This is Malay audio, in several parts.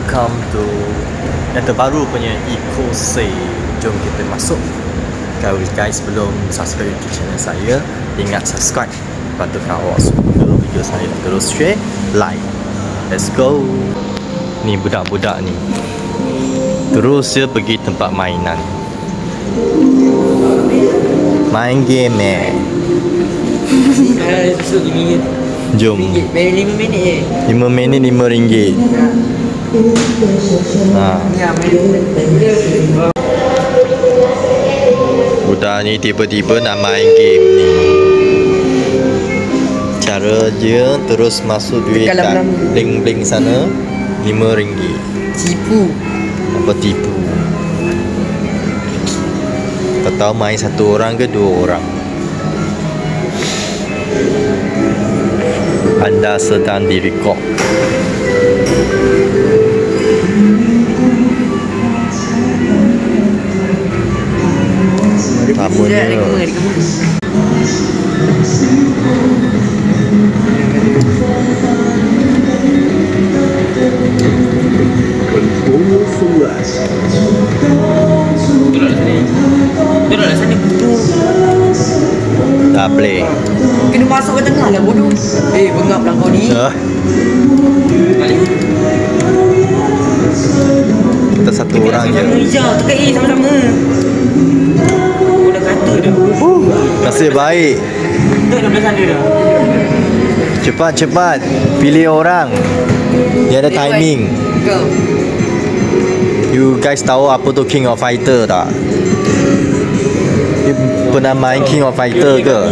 welcome to yang terbaru punya Eco-Say. Jom kita masuk. Kalau guys belum subscribe YouTube channel saya, ingat subscribe. Lepas tu kalau awak suka video saya, terus share, like. Let's go. Ni budak-budak ni terus je pergi tempat mainan, main game Jom. 5 minit 5 minit RM5. Budak ni tiba-tiba nak main game ni. Cara dia terus masuk duit kat bling-bling sana, RM5. Tipu. Apa tipu? Kau tahu main satu orang ke dua orang? Anda sedang direkod. Tamanya Duduklah sana. tak boleh. Kena masuk ke tengah lah bodoh. Bengap lah kau ni. Kita satu orang je. Hijau, tekan sama-sama. Dah kata dah. Nasib baik. Dah belah sana dah. Cepat-cepat pilih orang. Dia ada timing. Kau. You guys tahu apa tu King of Fighter tak? You pernah main King of Fighter ke?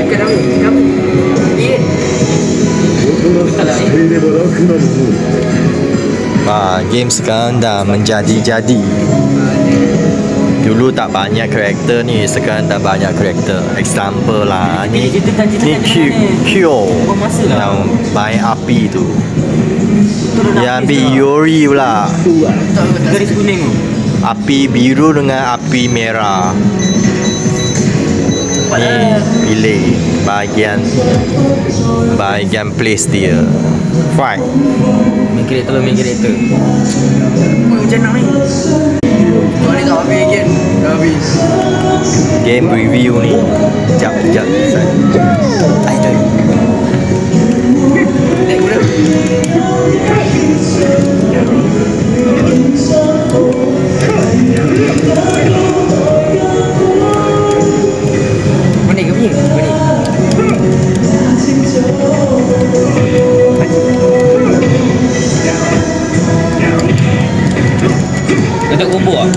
Game sekarang dah menjadi-jadi. Dulu tak banyak karakter ni, sekarang dah banyak karakter. Example lah, ni Kyo yang main api tu. Yang ambil Yuri pula. Garis kuning tu. Api biru dengan api merah. Ni pilih bahagian place dia. Fight. Main kereta. Hujan nak ni. Kau ni tak habis kan? Dah habis. Game review ni. Sekejap. Aduh. Naik kuda. Mana kau punya? Mana? Kau tak combo ah?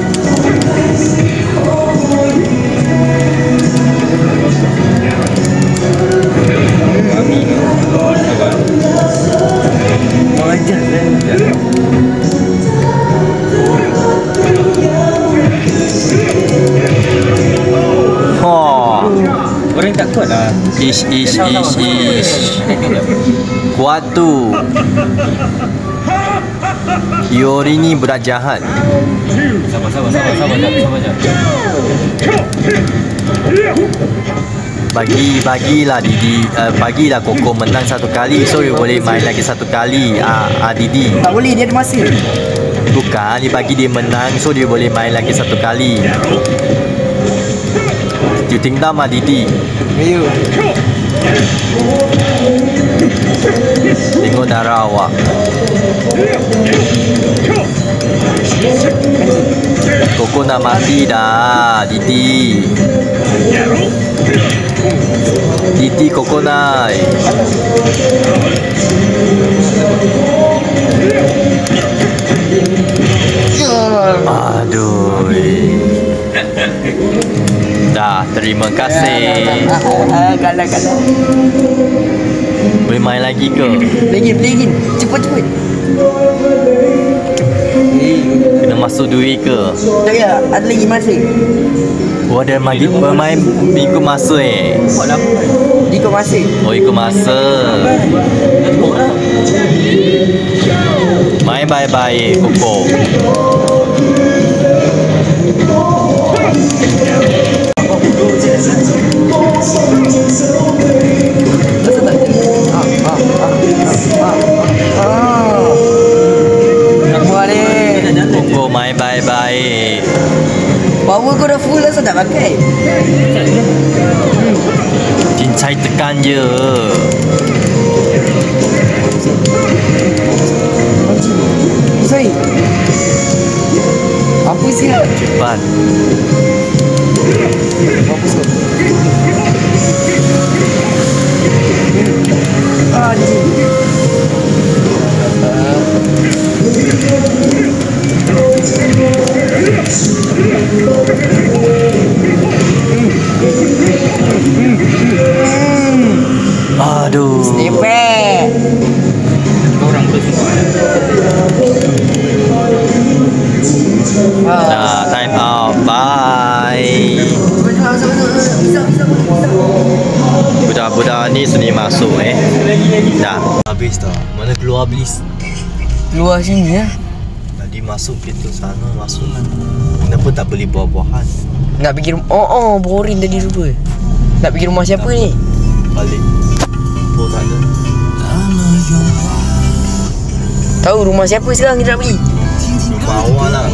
Kami ni. Sabar. Majar lah. Orang tak kuat lah. Ish. Kuat tu. Yori ni budak jahat. Sabar jap. Bagilah Didi, bagilah Koko menang satu kali, so you boleh main lagi satu kali. Didi. Tak boleh, dia ada masa. Bukan, dia bagi dia menang, so dia boleh main lagi satu kali. You tinggal mah Didi. Ayo. Tengok darah awak. Koko nak mati dah, Didi. Koko naik. Aduh. Dah, terima kasih. Kalah. Boleh main lagi ke? Play again. Cepat. Kena masuk duit ke? Tak ya, ada lagi masa. Ada bermain ikut masa Ikut masa. Ikut masa. Main baik-baik Koko. pakai. Cincai tekan je. Say. Apa sih? Cepat. Apa sih? Anjing. Aduh. Snipet. Orang tu semua Dah, time out. Bye. Budak-budak ni sini masuk Dah. Habis dah. Mana keluar please? Luar sini ya. Tadi masuk pintu sana masuk. Kenapa tak beli buah-buahan? Nak pergi rumah. Oh, boring tadi lupa. Nak pergi rumah siapa ni? Balik. Oh tak ada. Tahu rumah siapa sekarang kita nak pergi? Rumah awak lah.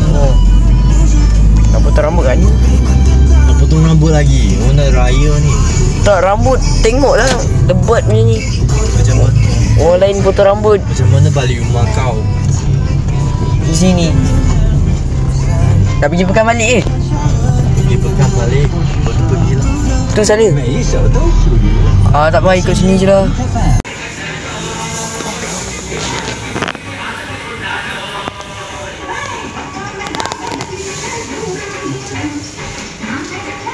Nak potong rambut kan? Nak potong rambut lagi. Oh nak raya ni. Tak, rambut tengoklah lebat macam ni. Macam mana? Orang lain potong rambut Macam mana balik rumah kau? di sini. Nak pergi pekan balik ke? Pergi pekan balik. Pergilah. Tu sana. Tak apa, ikut sini je lah.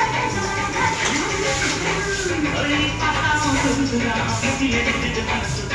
Thank you.